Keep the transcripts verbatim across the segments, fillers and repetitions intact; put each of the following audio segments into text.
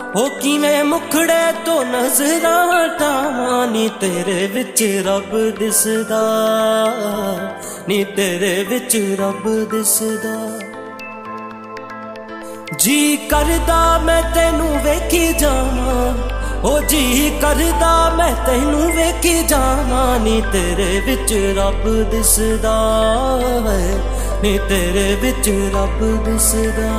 ओ किवें मुखड़े तो नजरां हटावां नी तेरे विच रब दिसदा, नी तेरे विच रब दिसदा। जी करदा मैं तैनू वेखी जावां, ओ जी करदा मैं तैनू वेखी जावां नी तेरे विच रब दिसदा है, नी तेरे विच रब दिसदा।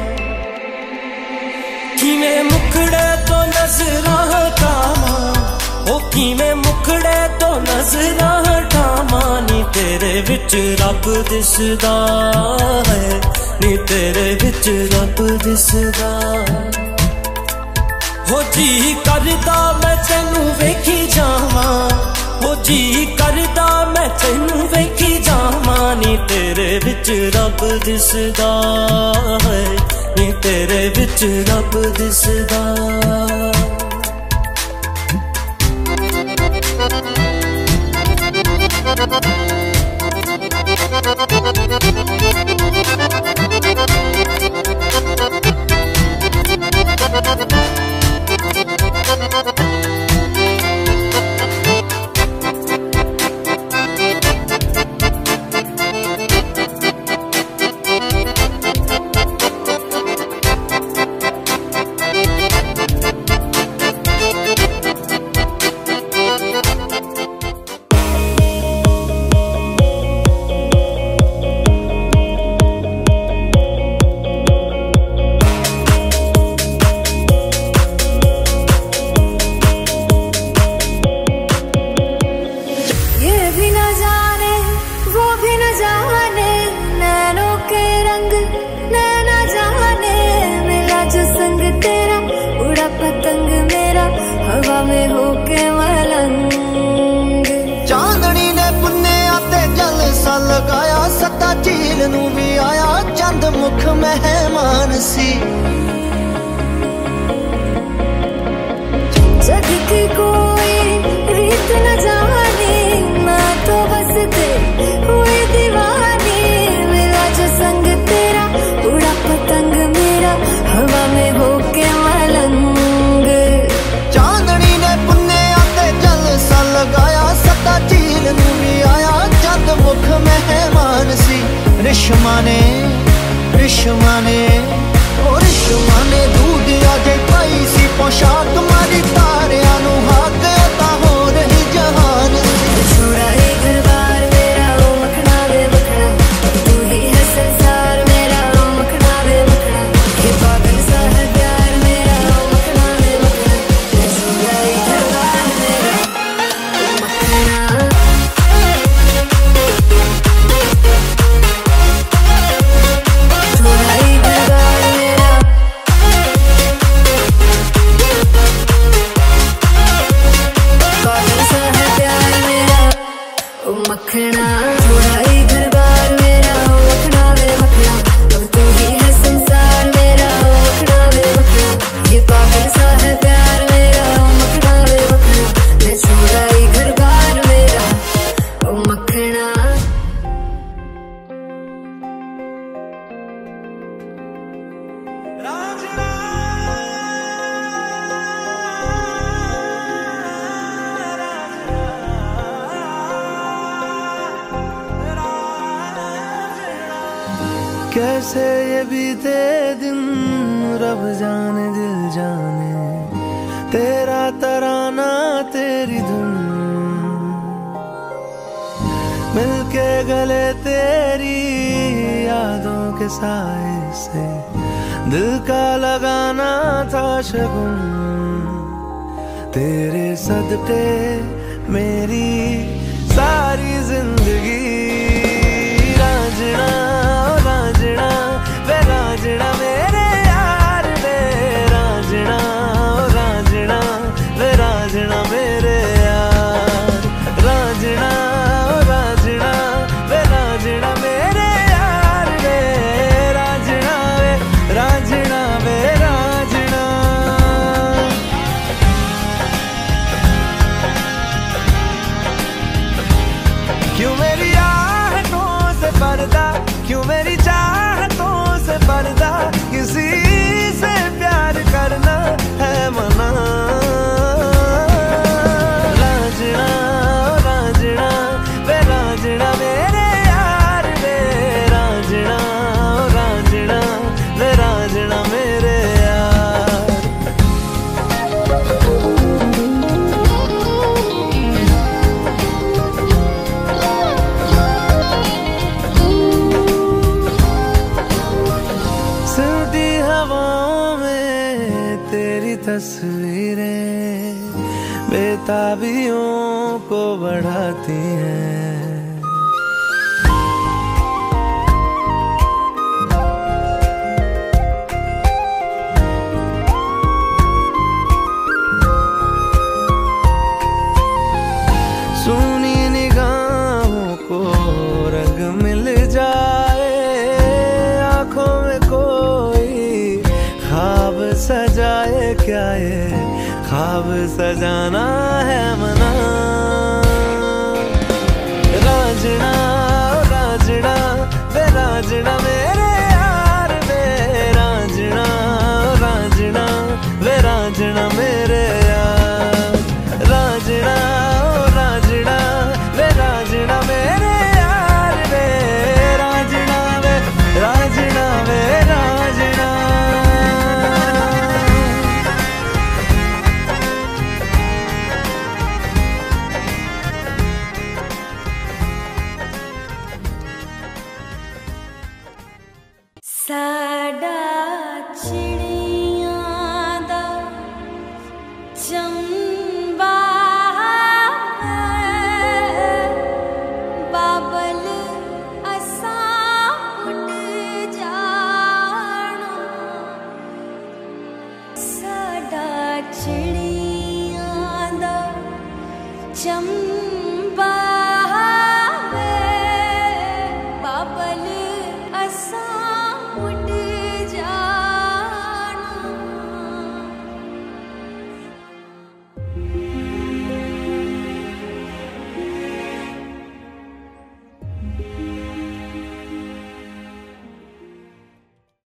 किवें मुखड़े तो नजरां हटावां, ओ किवें मुखड़े तो नजरां हटावां नी तेरे विच रब दिसदा है, नी तेरे विच रब दिसदा। हो जी करदा मैं तैनू वेखी जावां, हो जी करदा मैं तैनू वेखी जावां नी तेरे विच रब दिसदा है, नी तेरे विच रब दिसदा। हवा में होके मलंग चांदनी ने पुन्ने आते जलसा लगाया, सत्ता झील नू भी आया चंद मुख मेहमान सी। जग की कोई रीत न जाने, मैं तो बस तेरी हुई दीवानी। मिला जो संग तेरा उड़ा पतंग मेरा, हवा में होके मलंग। लगाया सत्ता झील नू भी आया चंद मुख मेहमान सी। रिश्मा ने रिश्मा ने ओ रिश्मा ने दूध आजे पाई सी पोशाक मारी तारियां नू हाथ ता हो रही जहान सी। छोड़ा है घर बार मेरा ओ मखना वे मखना, तू ही है संसार मेरा ओ मखना वे मखना। ये पागल सा है प्यार मेरा ओ मखना वे मखना, छोड़ा है घर बार मेरा मखना। छोड़ा ही घर बार मेरा ओ मखना वे मखना, अब तू ही है संसार मेरा ओ मखना वे मखना। ये पागल सा है प्यार मेरा ओ मखना वे मखना, मैं छोड़ा ही घर बार मेरा ओ मखना। कैसे ये बीते दिन रब जाने दिल जाने, तेरा तराना तेरी धुन मिलके गले तेरी यादों के साए से दिल का लगाना था शगुन। तेरे सदके मेरी सारी जिंदगी रांझना रांझना वे रांझना मेरे यार वे रांझना रांझना वे रांझना मेरे यार रांझना रांझना वे रांझना मेरे यार वे रांझना वे रांझना वे रांझना। क्यों मेरी यार बेताबियों को बढ़ाती हैं। सुनी निगाहों को रंग मिल जाए, आंखों में कोई ख्वाब सजाए, क्या ये ख्वाब सजाना है मना। राजना राजना वे राजना मेरे यार वे, राजना राजना वे राजना मेरे यार, राजना राजना वे राजना मेरे यार वे, राजना वे राजना वे राजना। साडा चिड़ियां दा चंबा है, बाबल असा उड़ जाना। साडा चिड़ियां दा चंबा